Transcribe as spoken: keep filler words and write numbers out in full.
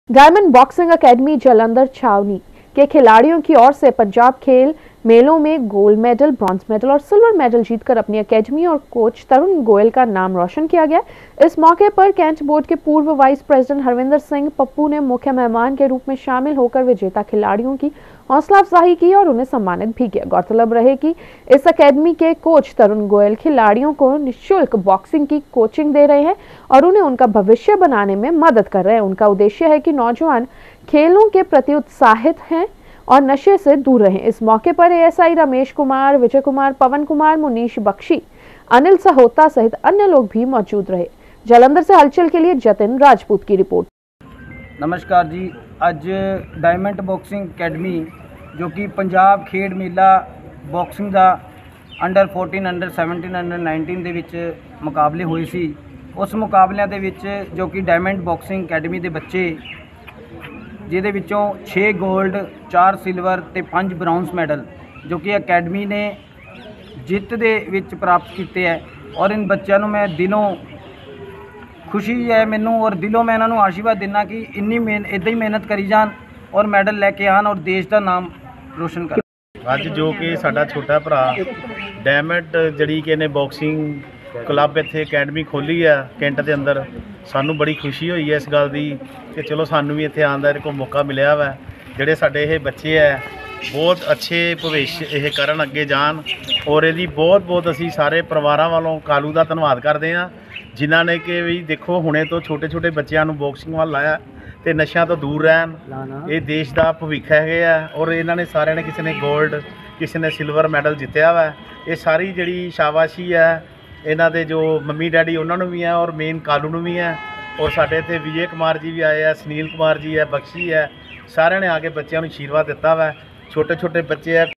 Diamond boxing academy Jalandhar छावनी के खिलाड़ियों की ओर से पंजाब खेल मेलों में गोल्ड मेडल, ब्रॉन्ज मेडल और सिल्वर मेडल जीतकर अपनी एकेडमी और कोच तरुण गोयल का नाम रोशन किया गया। इस मौके पर कैंट बोर्ड के पूर्व वाइस प्रेसिडेंट हरविंदर सिंह पप्पू ने मुख्य मेहमान के रूप में शामिल होकर विजेता खिलाड़ियों की हौसला अफजाई की और उन्हें सम्मानित भी किया। गौरतलब रहे कि इस एकेडमी के कोच तरुण गोयल खिलाड़ियों को निःशुल्क बॉक्सिंग की कोचिंग दे रहे हैं और उन्हें उनका भविष्य बनाने में मदद कर रहे हैं। उनका उद्देश्य है कि नौजवान खेलों के प्रति उत्साहित हैं और नशे से दूर रहें। इस मौके पर एएसआई रमेश कुमार, विजय कुमार, पवन कुमार, मुनीश बख्शी, अनिल सहोता सहित अन्य लोग भी मौजूद रहे। जालंधर से हलचल के लिए जतिन राजपूत की रिपोर्ट। नमस्कार जी, अज डायमंड बॉक्सिंग अकेडमी जो कि पंजाब खेड मेला बॉक्सिंग का under fourteen, under seventeen, under nineteen के विच मुकाबले हुए सी। उस मुकाबलों के विच जो कि डायमंड बॉक्सिंग अकेडमी के बच्चे जिहदे विचों छे गोल्ड, चार सिल्वर ते पांच ब्राउन्स मैडल जो कि अकेडमी ने जित दे विच प्राप्त किए है। और इन बच्चों मैं दिलों खुशी है मैनू और दिलों मैं इन्हों आशीर्वाद देना कि इन्नी मेहन इदा ही मेहनत करी जान और मैडल लैके आन और देश का नाम रोशन कर। अज जो कि साडा छोटा भरा डायमंड जड़ी कि ने बॉक्सिंग क्लब इत्थे अकैडमी खोली है कैंट के अंदर, सानू बड़ी खुशी हुई है इस गल की कि चलो सानू भी इत्थे आने का मौका मिलया वा। जिहड़े साडे ये बच्चे है बहुत अच्छे भविष्य ये करन अगे जान और यदी बहुत बहुत असी सारे परिवारों वालों कालू का धन्यवाद करते हैं जिन्हों ने कि भी देखो हुणे तो छोटे छोटे बच्चों को बॉक्सिंग वाल लाया तो नशा तो दूर रहन। ये देश का भविख है और इन्होंने सारे ने किसी ने गोल्ड, किसी ने सिल्वर मैडल जितया वा। ये सारी जी शाबाशी है इन्हों के जो मम्मी डैडी उन्होंने भी है और मेन कालू भी है और साढ़े इतने विजय कुमार जी भी आए हैं, सुनील कुमार जी है, बख्शी है, सारे ने आके बच्चों को आशीर्वाद दिता वा। छोटे छोटे बच्चे है